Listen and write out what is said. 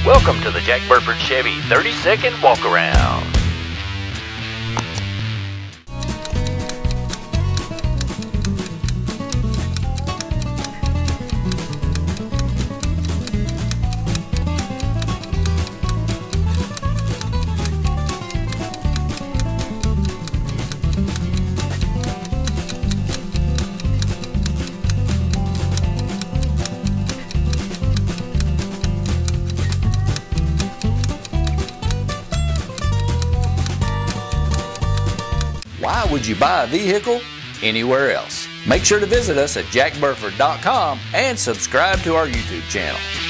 Welcome to the Jack Burford Chevy 30-second walk around. Why would you buy a vehicle anywhere else? Make sure to visit us at jackburford.com and subscribe to our YouTube channel.